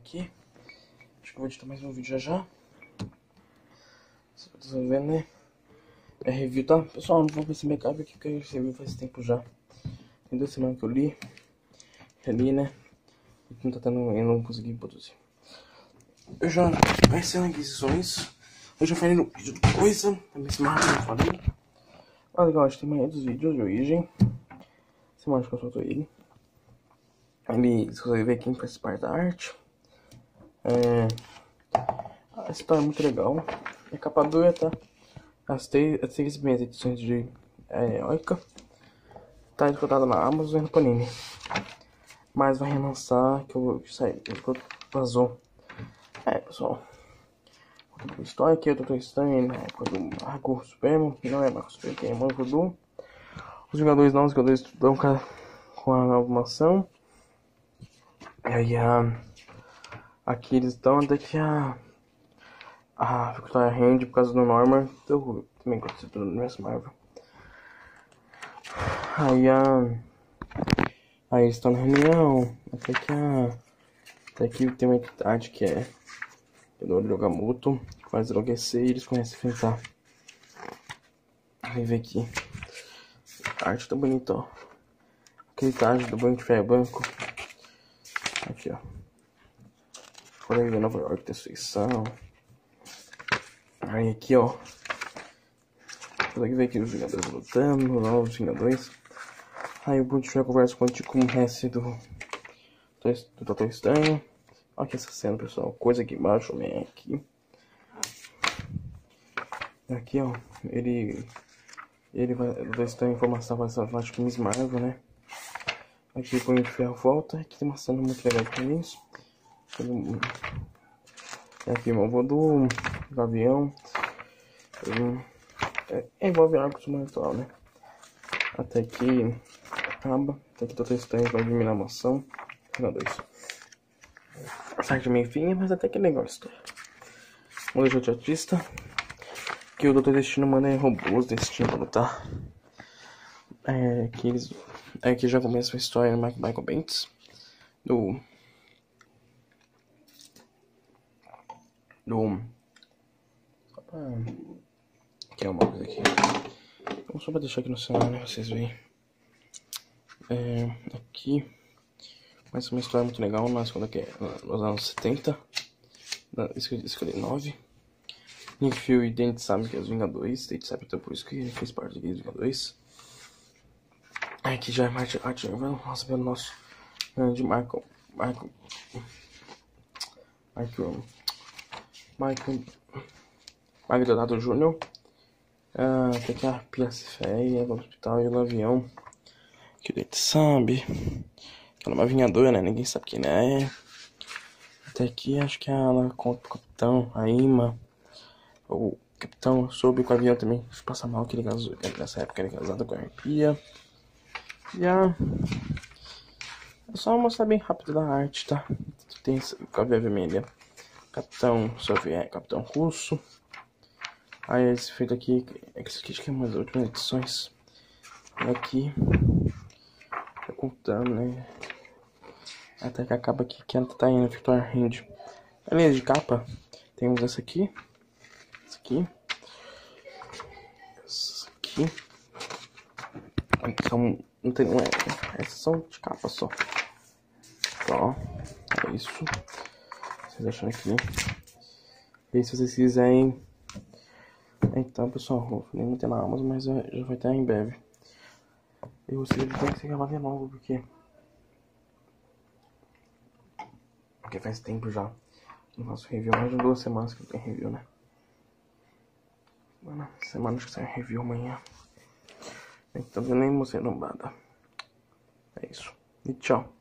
aqui. Acho que eu vou editar mais um vídeo já. Vocês estão vendo, né? É review, tá? Pessoal, não vou ver esse backup aqui porque esse review faz tempo já. Tem 2 semanas que eu li, né? E não tá tendo, eu não consegui produzir. Eu já pensei em aquisições. Eu já falei no vídeo de coisa. Também se marca, eu falei. Ah, legal, acho que tem mais dos vídeos de origem. Você mostra que eu solto ele. Se você ver quem faz parte da arte. A história é muito legal. É capa dura, tá? As três primeiras edições de Oika. Tá esgotada na Amazon e no Panini. Mas vai relançar, que eu saí, vazou. Pessoal. Outra história aqui, eu tô estranho na época do Marco Supremo. Não é Marco Supremo, tem Mônico do. Os Vingadores não, os Vingadores estão com a nova mansão. E aí aqui eles estão até que a Victoria rende por causa do Norman. Então, também aconteceu do universo Marvel. Aí eles estão na reunião. Até que tem uma entidade que é o Yogamoto, que faz enlouquecer e eles começam a enfrentar. Vem ver aqui. A arte tá bonita, ó. Aquele traje do Banco de Ferro Banco. Aqui, ó. Quando ele vê Nova York, destruição. Aí aqui, ó. Consegue ver aqui os Vingadores lutando, novos Vingadores. Aí o Banco de Ferro conversa com o Antigo Mestre do Doutor Estranho. Olha aqui essa cena, pessoal. Coisa aqui embaixo, homem aqui. Aqui, ó. Ele vai. O Doutor Estranho informação vai salvar, acho que Miss Marvel, né? Aqui o Punho de Ferro volta. Aqui tem uma cena muito legal com isso. Aqui o Voodoo, do avião. Envolve arcos atual, né? Até que acaba. Até que o Doutor Estranho vai eliminar a mansão. Final 2. A parte meio fim, mas até que é legal a história. Muda de outro artista. Que o Doutor Destino manda robôs Destino pra lutar. Aqui já começa a história do Michael Bendis. Que é uma coisa aqui. Então, só pra deixar aqui no cenário, né? Vocês veem. Aqui. Mas uma história muito legal. Mas quando é nos anos 70. Escolhi 9. Nick Fury e Dente sabe que é os Vingadores. Dente sabe até por isso que ele fez parte dos Vingadores. Aqui já é mais arte. Nossa, vendo o nosso grande Michael Donato Jr. Tem que a Pia se feia no hospital e no avião. Que o Dente sabe. Ela é uma vingadora, né? Ninguém sabe quem é. Até aqui acho que ela conta pro capitão, a Ima. O capitão soube que o avião também passa mal, que ele casou. Nessa época ele é casado com a Pia. É só mostrar bem rápido da arte, tá? Tem a Via Vermelha. Capitão soviético, capitão russo. Aí esse feito aqui, acho que é umas últimas edições. Aqui tá contando, né? Até que acaba aqui que ela tá indo, Victoria rende. Além de capa, temos essa aqui. Essa aqui. São, não tem, essas são de capa só. Ó, é isso. Vocês acham aqui. E se vocês quiserem. Então, pessoal, nem não tem na Amazon, mas já vai estar em breve. E vocês tem que gravar de novo, porque faz tempo já. No nosso review, mais de 2 semanas que não tem review, né? Mano, semana acho que sai review amanhã. Então eu nem mostrei lombada. É isso. E tchau.